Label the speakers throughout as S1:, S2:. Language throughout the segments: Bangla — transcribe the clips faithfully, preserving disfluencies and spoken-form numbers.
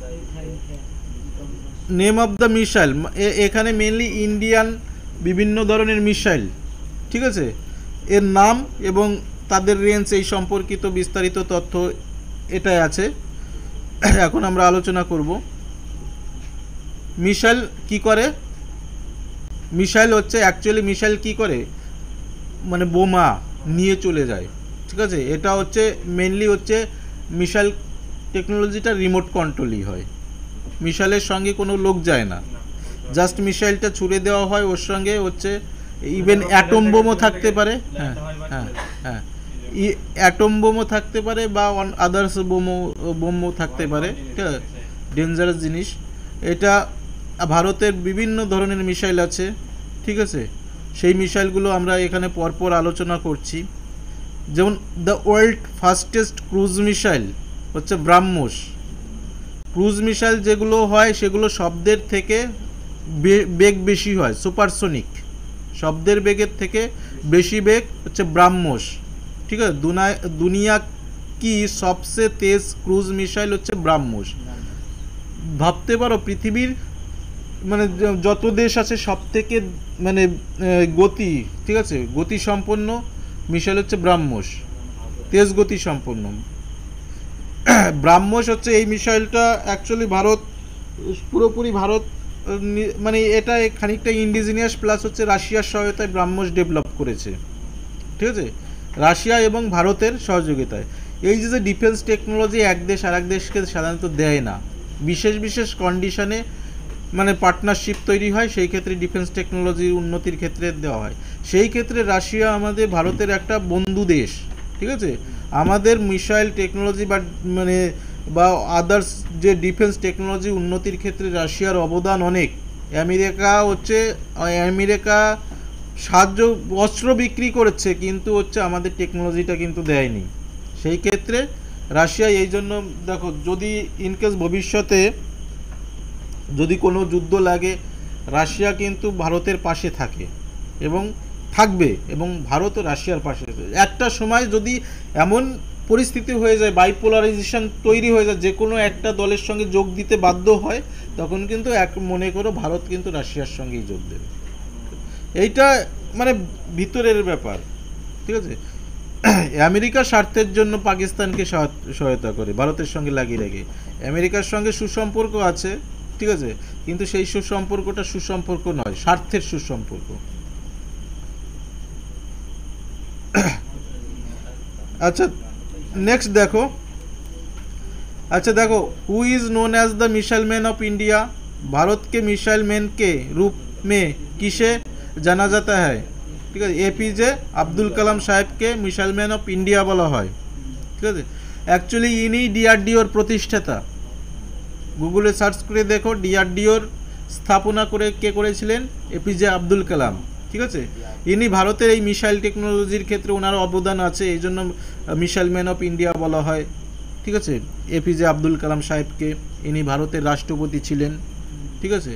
S1: নেম অফ দ্য মিসাইল, এখানে মেনলি ইন্ডিয়ান বিভিন্ন ধরনের মিসাইল, ঠিক আছে, এর নাম এবং তাদের রেঞ্জ এই সম্পর্কিত বিস্তারিত তথ্য এটাই আছে। এখন আমরা আলোচনা করব মিসাইল কি করে। মিসাইল হচ্ছে অ্যাকচুয়ালি মিসাইল কি করে, মানে বোমা নিয়ে চলে যায়, ঠিক আছে। এটা হচ্ছে মেনলি হচ্ছে মিসাইল টেকনোলজিটা রিমোট কন্ট্রোলই হয়, মিসাইলের সঙ্গে কোনো লোক যায় না, জাস্ট মিসাইলটা ছুড়ে দেওয়া হয়, ওর সঙ্গে হচ্ছে ইভেন অ্যাটম বোমও থাকতে পারে, হ্যাঁ হ্যাঁ হ্যাঁ অ্যাটম বোমও থাকতে পারে বা আদার্স বোমও বোমও থাকতে পারে, ঠিক আছে, ডেঞ্জারাস জিনিস। এটা ভারতের বিভিন্ন ধরনের মিসাইল আছে, ঠিক আছে, সেই মিসাইলগুলো আমরা এখানে পরপর আলোচনা করছি। যেমন the world fastest cruise missile হচ্ছে ব্রাহ্মোস। ক্রুজ মিসাইল যেগুলো হয় সেগুলো শব্দের থেকে বেগ বেশি হয়, সুপারসোনিক, শব্দের বেগের থেকে বেশি বেগ হচ্ছে ব্রাহ্মোস, ঠিক আছে। দুনিয়া কি সবচেয়ে তেজ ক্রুজ মিসাইল হচ্ছে ব্রাহ্মোস। ভাবতে পারো পৃথিবীর মানে যত দেশ আছে সব থেকে মানে গতি, ঠিক আছে, গতি সম্পন্ন মিসাইল হচ্ছে ব্রাহ্মোস, তেজ গতি সম্পন্ন ব্রাহ্মোস হচ্ছে এই মিসাইলটা। অ্যাকচুয়ালি ভারত পুরোপুরি ভারত মানে এটা খানিকটা ইন্ডিজিনিয়াস প্লাস হচ্ছে রাশিয়ার সহায়তায় ব্রাহ্মোস ডেভেলপ করেছে, ঠিক আছে, রাশিয়া এবং ভারতের সহযোগিতায়। এই যে ডিফেন্স টেকনোলজি এক দেশ আর এক দেশকে সাধারণত দেয় না, বিশেষ বিশেষ কন্ডিশনে মানে পার্টনারশিপ তৈরি হয়, সেই ক্ষেত্রে ডিফেন্স টেকনোলজির উন্নতির ক্ষেত্রে দেওয়া হয়। সেই ক্ষেত্রে রাশিয়া আমাদের ভারতের একটা বন্ধু দেশ, ঠিক আছে। আমাদের মিসাইল টেকনোলজি বা মানে বা আদার্স যে ডিফেন্স টেকনোলজি উন্নতির ক্ষেত্রে রাশিয়ার অবদান অনেক। আমেরিকা হচ্ছে আমেরিকা সাহায্য অস্ত্র বিক্রি করেছে, কিন্তু হচ্ছে আমাদের টেকনোলজিটা কিন্তু দেয়নি। সেই ক্ষেত্রে রাশিয়া এই জন্য দেখো, যদি ইনকেস ভবিষ্যতে যদি কোনো যুদ্ধ লাগে, রাশিয়া কিন্তু ভারতের পাশে থাকে এবং থাকবে, এবং ভারত রাশিয়ার পাশে। একটা সময় যদি এমন পরিস্থিতি হয়ে যায়, বাইপোলারাইজেশন তৈরি হয়ে যায়, যে কোনো একটা দলের সঙ্গে যোগ দিতে বাধ্য হয়, তখন কিন্তু এক মনে করো ভারত কিন্তু রাশিয়ার সঙ্গেই যোগ দেবে। এইটা মানে ভিতরের ব্যাপার, ঠিক আছে। আমেরিকার স্বার্থের জন্য পাকিস্তানকে সহায়তা করে ভারতের সঙ্গে লাগিয়ে রেখে। আমেরিকার সঙ্গে সুসম্পর্ক আছে, ঠিক আছে, কিন্তু সেই সুসম্পর্কটা সুসম্পর্ক নয়, স্বার্থের সুসম্পর্ক। আচ্ছা নেক্সট দেখো, अच्छा देखो, who is known as the missile man of India. भारत के मिसाइल मैन के रूप में किसे जाना जाता है, ठीक है, एपीजे अब्दुल कलाम साहेब के मिसाइल मैन ऑफ इंडिया বলা হয়, ঠিক আছে। অ্যাকচুয়ালি ইনি ডিআরডিওর প্রতিষ্ঠাতা। গুগলে সার্চ করে দেখো ডিআরডিওর স্থাপনা করে কে করেছিলেন, এপিজে আব্দুল কালাম, ঠিক আছে। ইনি ভারতের এই মিসাইল টেকনোলজির ক্ষেত্রে ওনার অবদান আছে, এই জন্য মিসাইল ম্যান অফ ইন্ডিয়া বলা হয়, ঠিক আছে, এপিজে আব্দুল কালাম সাহেবকে। ইনি ভারতের রাষ্ট্রপতি ছিলেন, ঠিক আছে।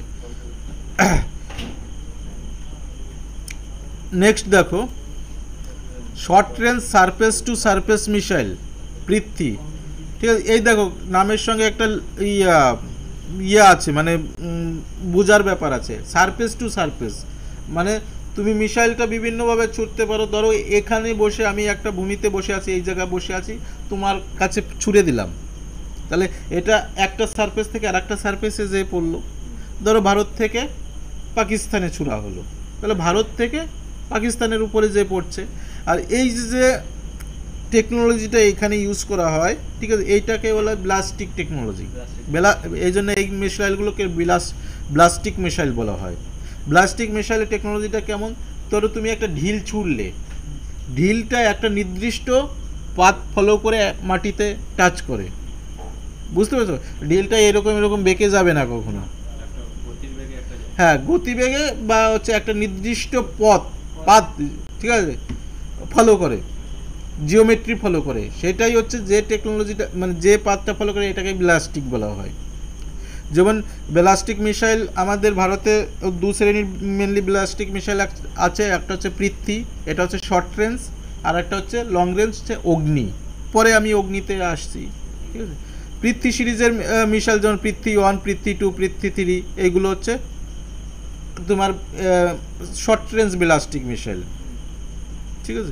S1: নেক্সট দেখো, short range surface to surface missile Prithvi, ঠিক আছে। এই দেখো নামের সঙ্গে একটা ইয়া ইয়ে আছে, মানে বোঝার ব্যাপার আছে। সারফেস টু সারফেস মানে তুমি মিসাইলটা বিভিন্নভাবে ছুটতে পারো। ধরো এখানে বসে আমি একটা ভূমিতে বসে আছি, এই জায়গায় বসে আছি, তোমার কাছে ছুড়ে দিলাম, তাহলে এটা একটা সারফেস থেকে আর একটা সারফেসে যে পড়লো। ধরো ভারত থেকে পাকিস্তানে ছুড়া হলো, তাহলে ভারত থেকে পাকিস্তানের উপরে যে পড়ছে। আর এই যে টেকনোলজিটা এখানে ইউজ করা হয়, ঠিক আছে, এইটাকে বলা হয় ব্লাস্টিক টেকনোলজি। বেলা এই জন্য এই মিসাইলগুলোকে ব্লাস ব্লাস্টিক মিসাইল বলা হয়। ব্লাস্টিক মিসাইলের টেকনোলজিটা কেমন, ধরো তুমি একটা ঢিল ছুড়লে, ঢিলটা একটা নির্দিষ্ট পাথ ফলো করে মাটিতে টাচ করে, বুঝতে পেরেছো, ঢিলটা এরকম এরকম বেঁকে যাবে না কখনো, হ্যাঁ গতিবেগে বা হচ্ছে একটা নির্দিষ্ট পথ পাথ, ঠিক আছে, ফলো করে, জিওমেট্রি ফলো করে, সেটাই হচ্ছে যে টেকনোলজিটা মানে যে পাথটা ফলো করে, এটাকে ব্লাস্টিক বলা হয়। যেমন ব্লাস্টিক মিসাইল আমাদের ভারতে দু শ্রেণীর মেনলি ব্লাস্টিক মিসাইল আছে, একটা হচ্ছে পৃথ্বী, এটা হচ্ছে শর্ট রেঞ্জ, আর একটা হচ্ছে লং রেঞ্জ হচ্ছে অগ্নি। পরে আমি অগ্নিতে আসছি, ঠিক আছে। পৃথ্বী সিরিজের মিসাইল যেমন Prithvi one, Prithvi two, Prithvi three, এইগুলো হচ্ছে তোমার শর্ট রেঞ্জ ব্যালিস্টিক মিসাইল। ঠিক আছে,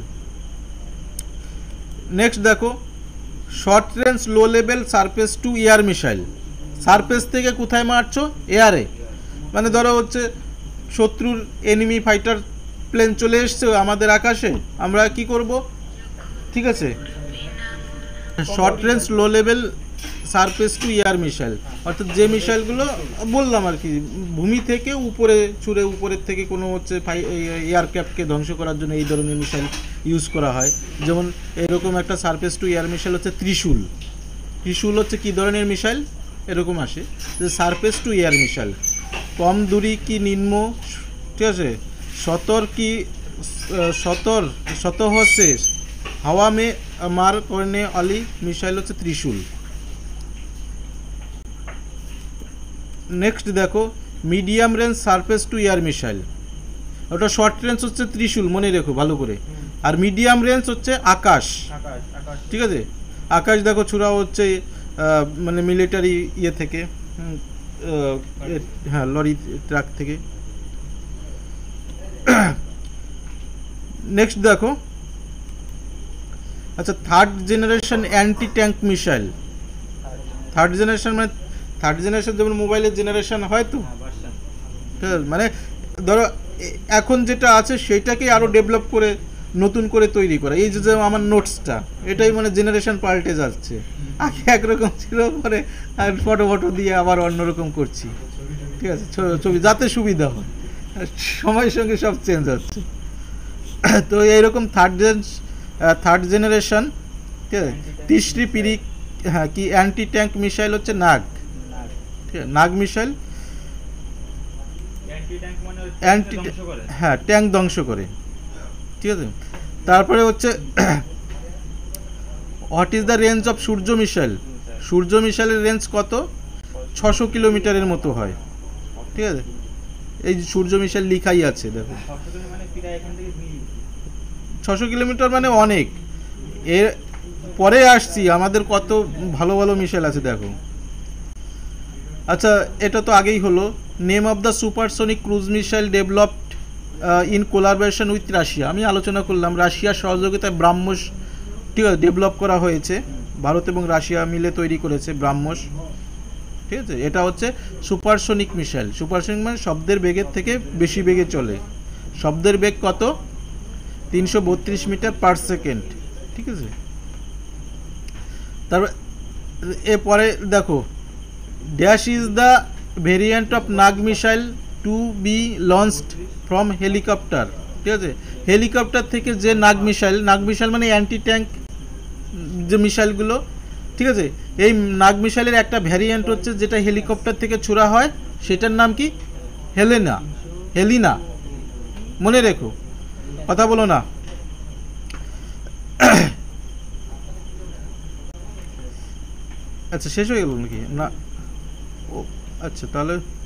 S1: নেক্সট দেখো short range low level surface to air missile. Surface থেকে কোথায় মারছো? এয়ারে। মানে ধরো হচ্ছে শত্রুর এনিমি ফাইটার প্লেন চলে এসছে আমাদের আকাশে, আমরা কি করব? ঠিক আছে, short range low level surface to air missile, অর্থাৎ যে মিসাইলগুলো বললাম আর কি, ভূমি থেকে উপরে ছুঁড়ে উপরের থেকে কোনো হচ্ছে এয়ারক্রাফটকে ধ্বংস করার জন্য এই ধরনের মিসাইল ইউজ করা হয়। যেমন এরকম একটা সারফেস টু এয়ার মিসাইল হচ্ছে ত্রিশূল। ত্রিশূল হচ্ছে কী ধরনের মিসাইল? এরকম আসে যে সারফেস টু এয়ার মিসাইল, কম দূরি কি নিম্ন, ঠিক আছে, সতর কি সতর সতহ से হাওয়া মে মার করনে वाली মিসাইল হচ্ছে ত্রিশূল। নেক্সট দেখো medium range surface to air missile, ওটা শর্ট রেঞ্জ হচ্ছে ত্রিশূল, মনে রেখো ভালো করে, আর মিডিয়াম রেঞ্জ হচ্ছে আকাশ। ঠিক আছে, আকাশ দেখো ছুড়া হচ্ছে মানে মিলিটারি ইয়ে থেকে, হ্যাঁ লরি ট্রাক থেকে। নেক্সট দেখো, আচ্ছা third generation anti tank missile. Third generation মানে থার্ড জেনারেশন যেমন মোবাইলের জেনারেশন হয় তো, মানে ধরো এখন যেটা আছে সেটাকে আরও ডেভেলপ করে নতুন করে তৈরি করা। এই যে আমার নোটসটা, এটাই মানে জেনারেশন পাল্টে যাচ্ছে, আগে একরকম ছিল পরে আর ফটো ফটো দিয়ে আবার অন্যরকম করছি। ঠিক আছে, ছবি যাতে সুবিধা হয়, সময়ের সঙ্গে সব চেঞ্জ হচ্ছে। তো এইরকম থার্ড জেন থার্ড জেনারেশন, ঠিক আছে, তিসরি পিরি, হ্যাঁ কি অ্যান্টি ট্যাঙ্ক মিসাইল হচ্ছে নাগ। ঠিক আছে, নাগ মিসাইল অ্যান্টি, হ্যাঁ ট্যাঙ্ক ধ্বংস করে। ঠিক আছে, তারপরে হচ্ছে what is the range of Surya missile. Surya মিসাইলের রেঞ্জ কত? ছশো কিলোমিটারের মতো হয়। ঠিক আছে, এই সূর্য মিসাইল লিখাই আছে দেখো, ছশো কিলোমিটার মানে অনেক। এর পরে আসছি আমাদের কত ভালো ভালো মিসাইল আছে দেখো। আচ্ছা এটা তো আগেই হলো। Name of the supersonic cruise missile developed in collaboration with Russia. আমি আলোচনা করলাম রাশিয়ার সহযোগিতায় ব্রাহ্মস, ঠিক আছে, ডেভেলপ করা হয়েছে, ভারত এবং রাশিয়া মিলে তৈরি করেছে ব্রাহ্মস। ঠিক আছে, এটা হচ্ছে সুপারসনিক মিসাইল। সুপারসনিক মানে শব্দের বেগের থেকে বেশি বেগে চলে। শব্দের বেগ কত? তিনশো বত্রিশ মিটার পার সেকেন্ড। ঠিক আছে, তারপর এরপরে দেখো dash is the variant of Nag missile to be launched from helicopter. ঠিক আছে, হেলিকপ্টার থেকে যে নাগ মিসাইল, নাগ মিসাইল মানে অ্যান্টি ট্যাঙ্ক যে মিসাইলগুলো, ঠিক আছে, এই নাগ মিসাইলের একটা ভ্যারিয়েন্ট হচ্ছে যেটা হেলিকপ্টার থেকে ছোড়া হয়, সেটার নাম কি? হেলেনা, হেলিনা, মনে রেখো, কথা বলো না। আচ্ছা শেষ হয়ে গেল নাকি? না, ও আচ্ছা তাহলে